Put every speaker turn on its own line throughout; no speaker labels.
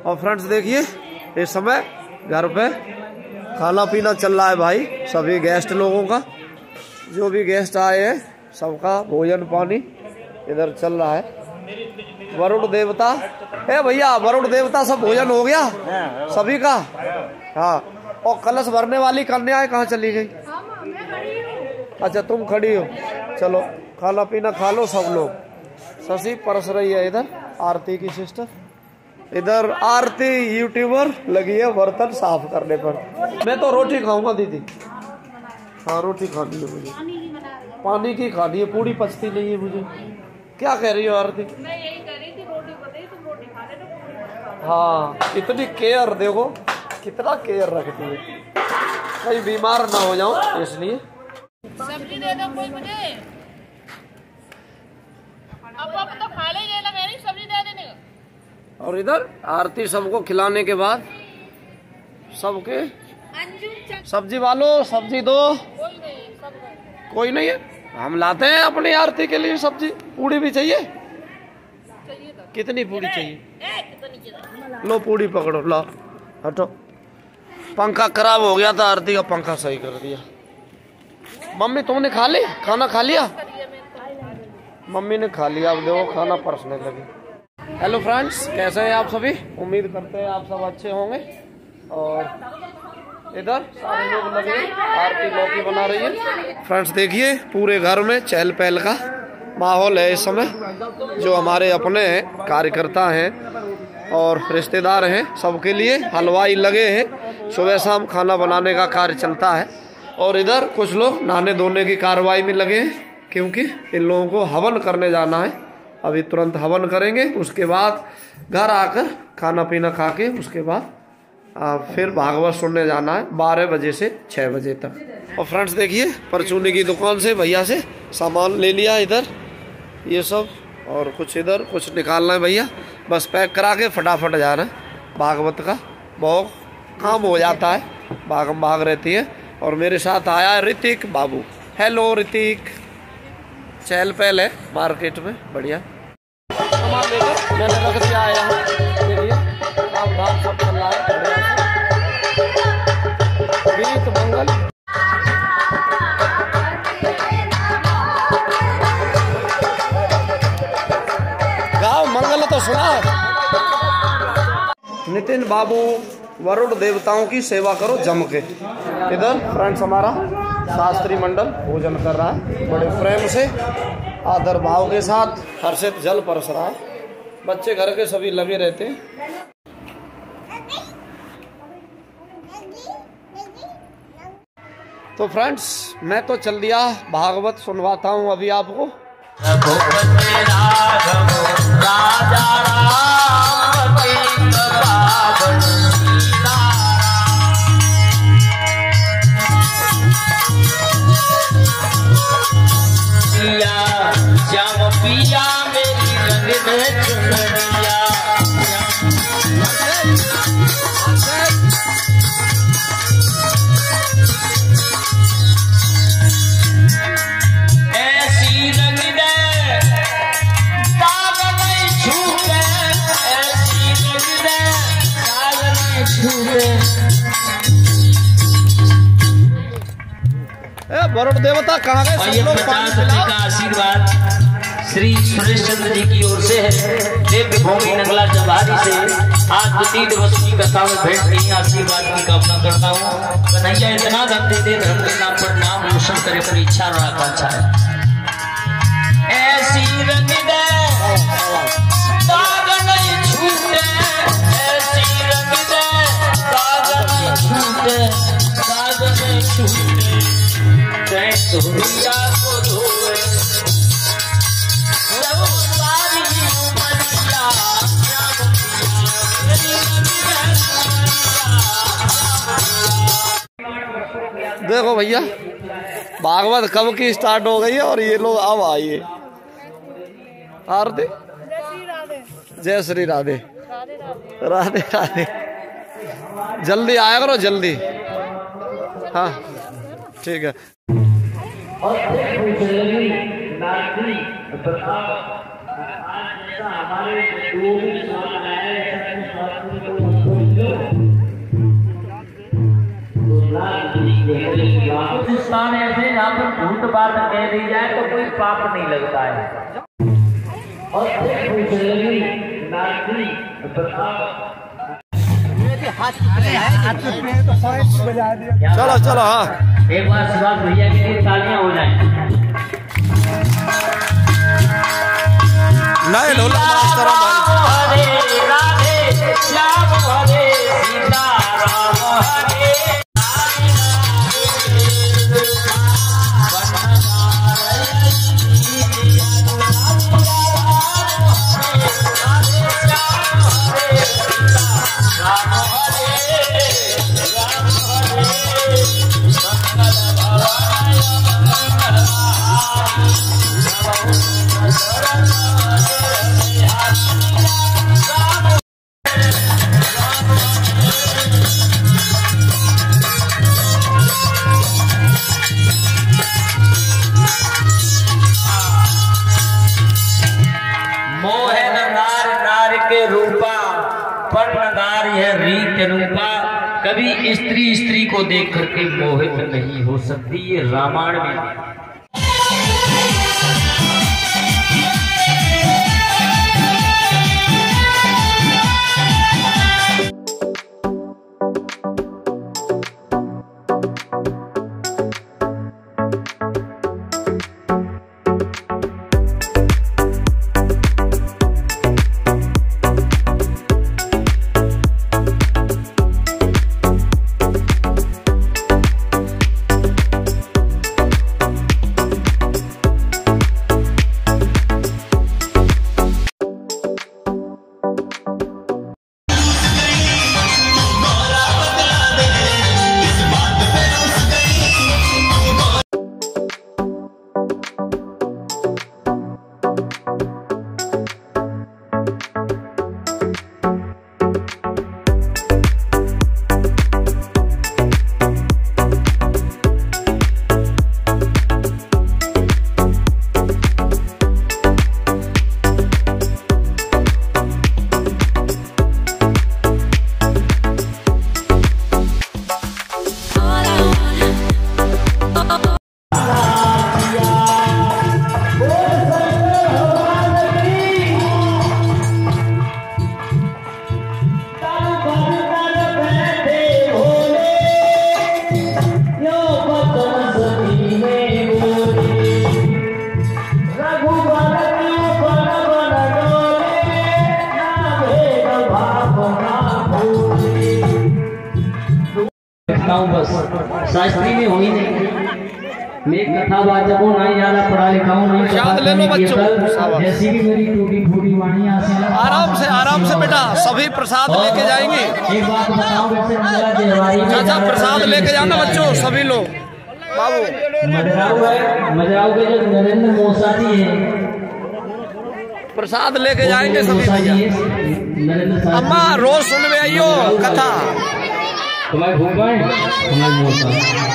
और फ्रेंड्स देखिए इस समय घर पे खाना पीना चल रहा है भाई, सभी गेस्ट लोगों का, जो भी गेस्ट आए हैं सबका भोजन पानी इधर चल रहा है। वरुण देवता है भैया, वरुण देवता सब भोजन हो गया सभी का। हाँ, और कलश भरने वाली कन्याएं कहाँ चली गई? अच्छा तुम खड़ी हो, चलो खाना पीना खा लो सब लोग। शशि परस रही है इधर, आरती की सिस्टर इधर, आरती यूट्यूबर लगी है बर्तन साफ करने पर। मैं तो रोटी खाऊंगा दीदी। हाँ रोटी खानी है मुझे, पानी की खानी है, पूरी पचती नहीं है मुझे। क्या कह रही हो आरती?
मैं यही कह रही थी, रोटी बताई तुम रोटी खा ले।
हाँ इतनी केयर, देखो कितना केयर रखती है, कहीं बीमार ना हो जाऊं इसलिए।
सब्जी दे दो कोई मुझे, अब तो खा ले ना, मेरी सब्जी दे देने।
और इधर आरती सबको खिलाने के बाद सबके सब्जी वालों सब्जी दो। कोई नहीं है, हम लाते हैं अपनी आरती के लिए सब्जी। पूड़ी भी चाहिए? कितनी पूड़ी चाहिए? लो पूड़ी पकड़ो, लो हटो। पंखा खराब हो गया था, आरती का पंखा सही कर दिया। मम्मी तुमने खा ली, खाना खा लिया? मम्मी ने खा लिया, अब देखो खाना परसने लगी। हेलो फ्रेंड्स, कैसे हैं आप सभी? उम्मीद करते हैं आप सब अच्छे होंगे। और इधर सारे लोग लगे, आरती लौकी बना रही है। फ्रेंड्स देखिए पूरे घर में चहल पहल का माहौल है इस समय। जो हमारे अपने हैं, कार्यकर्ता हैं और रिश्तेदार हैं, सबके लिए हलवाई लगे हैं। सुबह शाम खाना बनाने का कार्य चलता है। और इधर कुछ लोग नहाने धोने की कार्रवाई में लगे हैं, क्योंकि इन लोगों को हवन करने जाना है। अभी तुरंत हवन करेंगे, उसके बाद घर आकर खाना पीना खा के उसके बाद फिर भागवत सुनने जाना है 12 बजे से 6 बजे तक। और फ्रेंड्स देखिए परचूनी की दुकान से भैया से सामान ले लिया इधर ये सब, और कुछ इधर कुछ निकालना है भैया, बस पैक करा के फटाफट जा रहे हैं। भागवत का बहुत काम हो जाता है, भागम भाग रहती है। और मेरे साथ आया है ऋतिक बाबू। हेलो ऋतिक, चहल पहल है मार्केट में, बढ़िया सामान लेकर मैंने रख दिया है यहाँ। देखिए काम धाम सब चल रहा है बढ़िया से। गीत मंगल गाँव मंगल तो सुना। नितिन बाबू, वरुण देवताओं की सेवा करो जम के। इधर फ्रेंड्स हमारा शास्त्री मंडल भोजन कर रहा है, बड़े प्रेम से आदर भाव के साथ हर्षित जल परस रहा है। बच्चे घर के सभी लगे रहते हैं। तो फ्रेंड्स मैं तो चल दिया, भागवत सुनवाता हूँ अभी आपको।
पिया मेरी रंग में चुनरिया, ऐसी रंग दे दाग नहीं छूटे, ऐसी रंग दे दाग नहीं छूटे।
वरुण देवता कहाँ गए? सब लोग पानी पिलाओ।
का आशीर्वाद श्री सुरेश चंद्र जी की ओर से दिव्य भूमि नंगला जवारी से आज द्वितीय दिवस की कथा में भेंट की आशीर्वाद की कामना करता हूँ। कन्हैया इतना धन दे दे, धर्म के नाम पर नाम रोशन करे, पर इच्छा और आकांक्षा है। ऐसी रंग दे दाग नहीं छूटे, ऐसी रंग दे दाग नहीं छूटे, दाग नहीं छूटे। दुनिया को धोए
देखो भैया भागवत कब की स्टार्ट हो गई है और ये लोग अब आइए। आरती जय श्री राधे, राधे राधे। जल्दी आया करो जल्दी। हाँ ठीक है।
हमारे स्थान ऐसे जहाँ पर झूठ बात कह दी जाए तो कोई पाप नहीं लगता है। और
चलो चलो हाँ
एक बार सुभाष भैया के लिए तालियां हो जाएं।
नए ढोल
हरे राधे श्याम हरे सीता राम हरे रूपा कभी स्त्री को देख करके मोहित नहीं हो सकती। ये रामायण में बस शास्त्री में हुई नहीं। मैं कथावाचकों नहीं ज्यादा पढ़ा लिखा हूँ नहीं जैसी भी मेरी टूटी फूटी वाणी
आराम से बेटा सभी प्रसाद लेके जाएंगे।
एक बात बताऊं वैसे
चाचा प्रसाद लेके जाना बच्चों सभी लोग। बाबू
मजराऊ के जो नरेंद्र मोसादी है
प्रसाद लेके जाएंगे सभी भैया। अम्मा रोज सुनने आइयो कथा
तुम्हारे भूपाल हमारे मोसा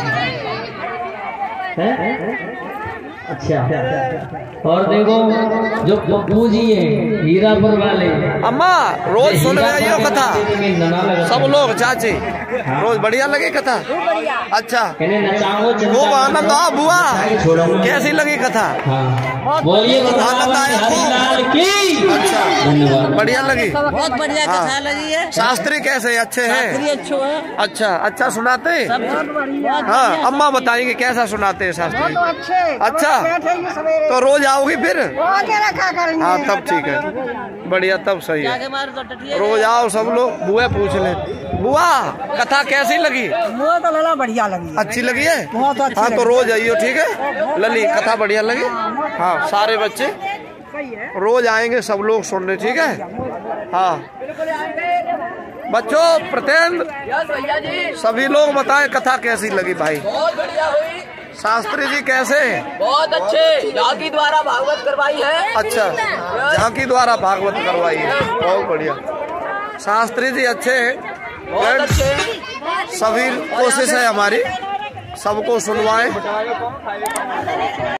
है। अच्छा और देखो जो पप्पू जी है हीरापुर वाले
अम्मा रोज सुन रहे हो कथा सब लोग चाची रोज बढ़िया लगी कथा। अच्छा खूब आनंद आ बुआ कैसी लगी कथा?
बोलिए
आनंद आया की? अच्छा बढ़िया लगी
बहुत बढ़िया कथा लगी है।
शास्त्री कैसे अच्छे हैं? अच्छा सुनाते हाँ अम्मा बताएंगे कैसा सुनाते हैं शास्त्री? अच्छा तो रोज आओगी फिर? हाँ तब ठीक है बढ़िया तब सही है रोज आओ सब लोग। बुआ पूछ ले बुआ कथा कैसी लगी?
वो तो लला बढ़िया लगी।
अच्छी लगी है
बहुत अच्छी।
हाँ तो रोज आइयो ठीक है लली कथा बढ़िया लगी। हाँ सारे बच्चे रोज आएंगे सब लोग सुनने ठीक है। हाँ बच्चों प्रत्येक सभी लोग बताएं कथा कैसी लगी भाई? शास्त्री जी कैसे?
बहुत अच्छे झांकी द्वारा भागवत करवाई है।
अच्छा झांकी द्वारा भागवत करवाई है बहुत बढ़िया। शास्त्री जी अच्छे हैं सभी कोशिश है हमारी सबको सुनवाएं।